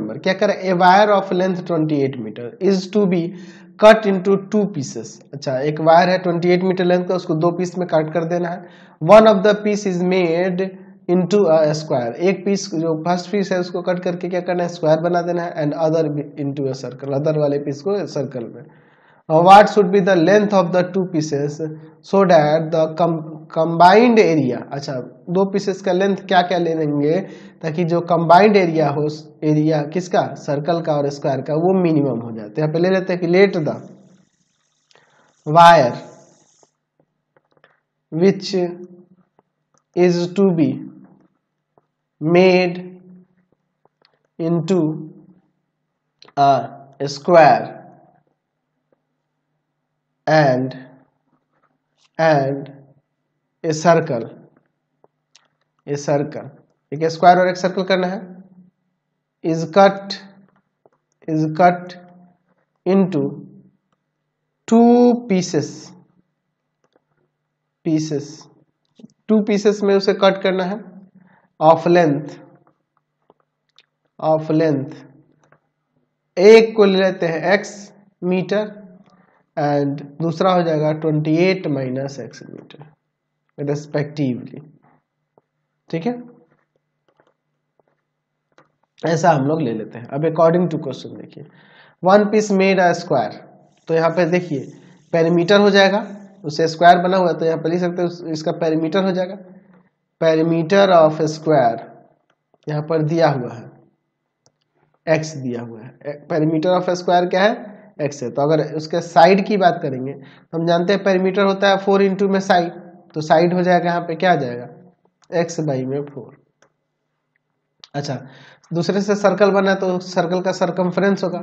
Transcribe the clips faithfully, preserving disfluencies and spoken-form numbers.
Number क्या करें, a wire of length अट्ठाईस metre is to be cut into two pieces. अच्छा, एक वायर है अट्ठाईस मीटर लेंथ का, उसको दो पीस में कट कर देना है। One of the piece is made into a square, एक पीस जो फर्स्ट पीस है उसको कट करके क्या करना है, स्क्वायर बना देना है। And other into a circle, other वाले पीस को सर्कल में। What should be the length of the two pieces so that the combined area. अच्छा, दो पीसेस का लेंथ क्या क्या ले लेंगे ताकि जो कंबाइंड एरिया हो, एरिया किसका, सर्कल का और स्क्वायर का, वो मिनिमम हो जाए। तो यहाँ पे ले लेते हैं कि let the wire which is to be made into a square and and a circle, a circle, एक स्क्वायर और एक सर्कल करना है, is cut is cut into two pieces pieces two pieces में उसे कट करना है of length of length, एक को ले लेते हैं x मीटर एंड दूसरा हो जाएगा अट्ठाईस माइनस एक्स मीटर रेस्पेक्टिवली। ठीक है, ऐसा हम लोग ले लेते हैं। अब अकॉर्डिंग टू क्वेश्चन देखिए, one piece made a square, तो यहाँ पे देखिए पेरीमीटर हो जाएगा, उससे स्क्वायर बना हुआ है तो यहाँ पे लिख सकते हैं इसका पेरीमीटर हो जाएगा। पेरीमीटर ऑफ स्क्वायर यहाँ पर दिया हुआ है, एक्स दिया हुआ है। पेरीमीटर ऑफ स्क्वायर क्या है, एक्स है। तो अगर उसके साइड की बात करेंगे, हम जानते हैं पेरीमीटर होता है फोर इंटू में साइड, तो साइड हो जाएगा यहाँ पे क्या आ जाएगा, एक्स बाई में फोर। अच्छा, दूसरे से सर्कल बना तो सर्कल का सरकमफ्रेंस होगा,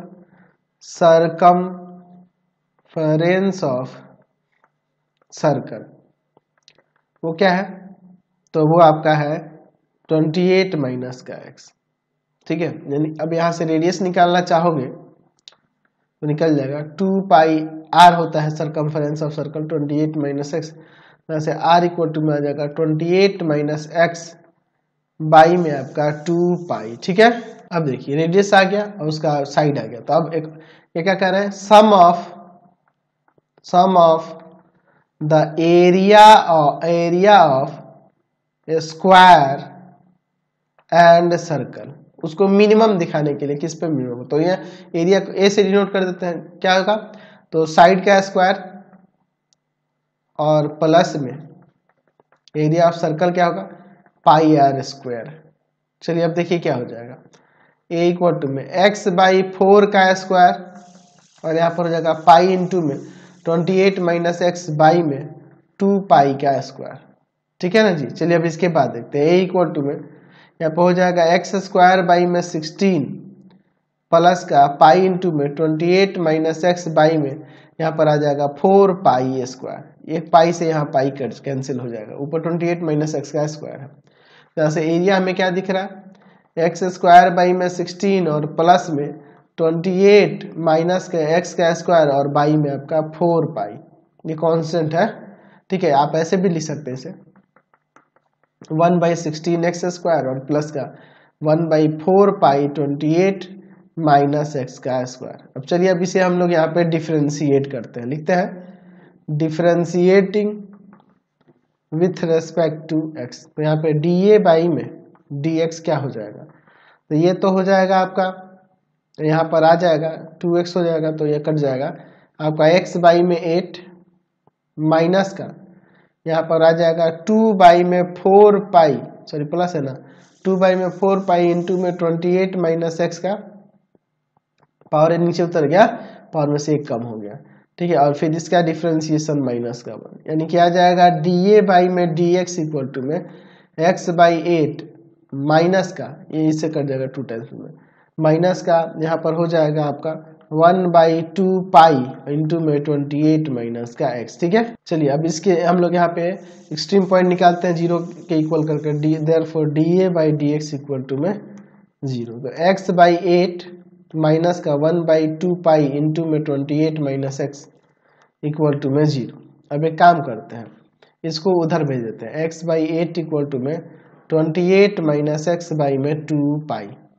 सरकमफ्रेंस ऑफ सर्कल वो क्या है, तो वो आपका है अट्ठाईस माइनस का एक्स। ठीक है, यानी अब यहाँ से रेडियस निकालना चाहोगे तो निकल जाएगा, टू पाई आर होता है सरकमफ्रेंस ऑफ सर्कल, अट्ठाईस माइनस एक्स, यहाँ से आर इक्वल टू में आ जाएगा अट्ठाईस माइनस एक्स बाई में आपका टू पाई। ठीक है, अब देखिए रेडियस आ गया और उसका साइड आ गया, तो अब एक ये क्या कह रहे हैं, sum of sum of the area of area of square and circle, उसको मिनिमम दिखाने के लिए किस पे मिनिमम, तो ये एरिया को ए से डिनोट कर देते हैं, क्या होगा, तो साइड का स्क्वायर और प्लस में एरिया ऑफ सर्कल क्या होगा, पाई आर स्क्वायर। चलिए अब देखिए क्या हो जाएगा, ए इक्वल टू में एक्स बाई फोर का स्क्वायर और यहाँ पर हो जाएगा पाई इंटू में अट्ठाईस माइनस एक्स बाई में टू पाई का स्क्वायर। ठीक है ना जी। चलिए अब इसके बाद देखते हैं, ए इक्वल टू में यहाँ पर हो जाएगा एक्स स्क्वायर बाई में सिक्सटीन प्लस का पाई इंटू में अट्ठाईस माइनस एक्स बाई में यहाँ पर आ जाएगा फोर पाई स्क्वायर, एक पाई से यहाँ पाई कैंसिल हो जाएगा, ऊपर अट्ठाईस माइनस एक्स का स्क्वायर है। यहाँ से एरिया हमें क्या दिख रहा है, एक्स स्क्वायर बाई में सिक्सटीन और प्लस में अट्ठाईस माइनस का एक्स का स्क्वायर और बाई में आपका फोर पाई, ये कांस्टेंट है। ठीक है, आप ऐसे भी लिख सकते हैं इसे, one by sixteen x square और प्लस का one by four pi twenty eight minus x का स्क्वायर। अब चलिए अब इसे हम लोग यहाँ पे डिफ्रेंशिएट करते हैं, लिखते हैं differentiating with respect to x, तो यहाँ पे डी ए बाई में डी एक्स क्या हो जाएगा, तो ये तो हो जाएगा आपका, यहाँ पर आ जाएगा टू एक्स हो जाएगा, तो ये कट जाएगा आपका एक्स बाई में एट माइनस का यहाँ पर आ जाएगा टू बाई में फोर पाई, सॉरी प्लस है ना, टू बाई में फोर पाई इंटू में ट्वेंटी एट माइनस एक्स का पावर नीचे उतर गया, पावर में से एक कम हो गया। ठीक है, और फिर इसका डिफ्रेंसिएशन माइनस का वन, यानी क्या आ जाएगा डी ए बाई में डी एक्स इक्वल टू में एक्स बाई एट माइनस का, ये इससे कट जाएगा टू टाइम्स में, माइनस का यहाँ पर हो जाएगा आपका one by two pi into में ट्वेंटी एट माइनस का एक्स। ठीक है, चलिए अब इसके हम लोग यहाँ पे एक्सट्रीम पॉइंट निकालते हैं जीरो के इक्वल करके, d therefore d A by d x equal to में जीरो, तो एक्स बाई एट माइनस का one by two pi into में twenty eight minus x equal to में जीरो। अब एक काम करते हैं, इसको उधर भेज देते हैं, x by eight equal to में twenty eight minus x by में टू पाई।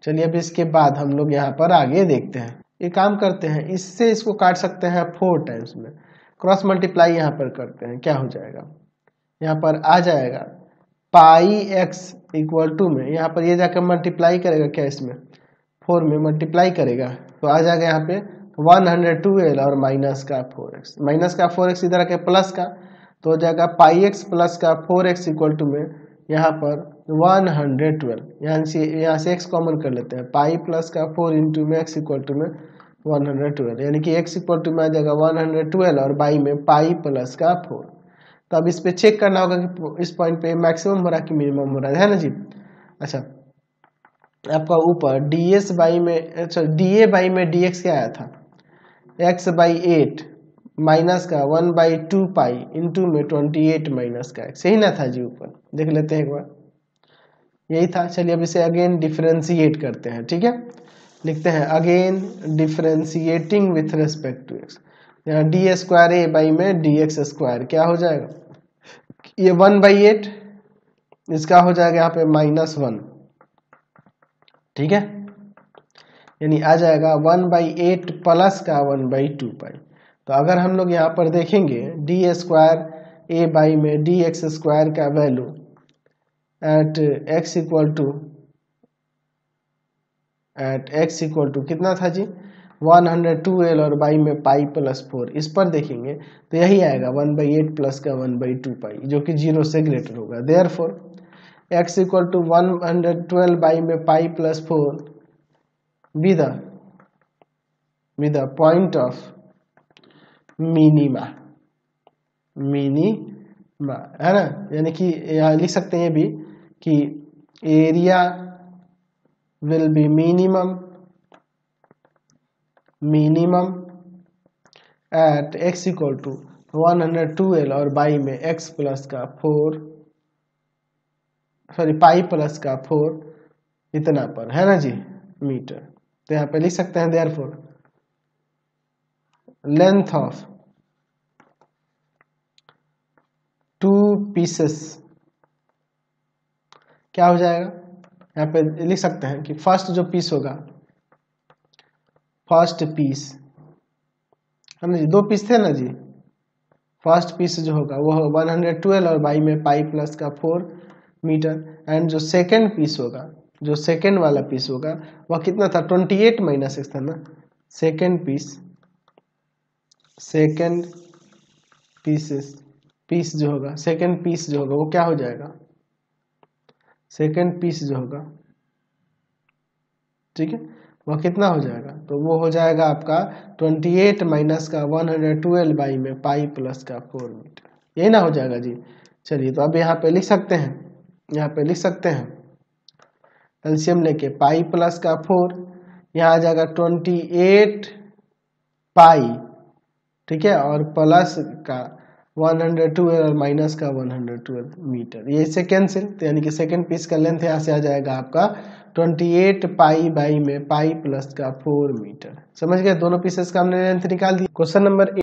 चलिए अब इसके बाद हम लोग यहाँ पर आगे देखते हैं। ये काम करते हैं, इससे इसको काट सकते हैं फोर टाइम्स में, क्रॉस मल्टीप्लाई यहाँ पर करते हैं, क्या हो जाएगा, यहाँ पर आ जाएगा पाई एक्स इक्वल टू में, यहाँ पर ये जाकर मल्टीप्लाई करेगा, क्या इसमें फोर में मल्टीप्लाई करेगा तो आ जाएगा यहाँ पे वन हंड्रेड ट्वेल्व और माइनस का फोर एक्स, माइनस का फोर एक्स इधर आके प्लस का तो हो जाएगा पाई एक्स प्लस का फोर एक्स इक्वल टू में यहाँ पर वन हंड्रेड ट्वेल्व, यहाँ से यहाँ से x कॉमन कर लेते हैं, पाई प्लस का फोर इंटू में x इक्वल टू में वन हंड्रेड ट्वेल्व, यानी कि x इक्वल टू में आ जाएगा वन हंड्रेड ट्वेल्व और बाई में पाई प्लस का फोर। तो अब इस पे चेक करना होगा कि इस पॉइंट पे मैक्सिमम हो रहा है कि मिनिमम हो रहा है ना जी। अच्छा आपका ऊपर डी एस बाई में, अच्छा डी ए बाई में डी एक्स क्या आया था, एक्स बाई एट माइनस का one by two pi into में ट्वेंटी एट माइनस का एक्स, यही ना था जी, ऊपर देख लेते हैं एक बार, यही था। चलिए अब इसे अगेन डिफरेंशिएट करते हैं, ठीक है, लिखते हैं again differentiating with respect to x, यहाँ डी स्क्वायर ए बाई में डी एक्स स्क्वायर क्या हो जाएगा, ये वन बाई एट, इसका हो जाएगा यहाँ पे माइनस वन, ठीक है, यानी आ जाएगा वन बाई एट प्लस का वन बाई टू पाई। तो अगर हम लोग यहाँ पर देखेंगे डी स्क्वायर ए बाई में डी एक्स स्क्वायर का value at x equal to at x equal to कितना था जी, वन हंड्रेड ट्वेल्व और बाई में पाई प्लस फोर, इस पर देखेंगे तो यही आएगा वन बाई एट प्लस का वन बाई टू पाई जो कि जीरो से ग्रेटर होगा। Therefore x equal to one hundred twelve by में pi plus four with with the point of minima, minima है ना, यानी कि यहाँ लिख सकते हैं ये भी कि area will be minimum minimum at x equal to one hundred twelve और बाई में एक्स प्लस का फोर सॉरी पाई प्लस का फोर इतना पर है ना जी मीटर। तो यहाँ पे लिख सकते हैं therefore length of two pieces क्या हो जाएगा, यहाँ पे लिख सकते हैं कि फर्स्ट जो पीस होगा, फर्स्ट पीस है ना जी, दो पीस थे ना जी, फर्स्ट पीस जो होगा वो वन हंड्रेड ट्वेल्व और बाई में पाई प्लस का फोर मीटर, एंड जो सेकेंड पीस होगा, जो सेकेंड वाला पीस होगा वह कितना था, ट्वेंटी एट माइनस एक्स था ना, second piece second pieces piece जो होगा, सेकेंड पीस जो होगा वो क्या हो जाएगा, सेकेंड पीस जो होगा, ठीक है, वह कितना हो जाएगा, तो वो हो जाएगा आपका ट्वेंटी एट माइनस का वन हंड्रेड ट्वेल्व बाई में पाई प्लस का फोर मीटर, यही ना हो जाएगा जी। चलिए तो अब यहाँ पे लिख सकते हैं, यहाँ पे लिख सकते हैं एलसीएम लेके पाई प्लस का फोर, यहाँ आ जाएगा ट्वेंटी एट पाई, ठीक है, और प्लस का वन हंड्रेड ट्वेल्व और माइनस का वन हंड्रेड ट्वेल्व मीटर, ये इससे कैंसिल, तो यानी कि सेकेंड पीस का लेंथ यहाँ से आ जाएगा आपका ट्वेंटी एट पाई बाई में पाई प्लस का फोर मीटर। समझ गए, दोनों पीसेस का हमने लेंथ निकाल दी। Question number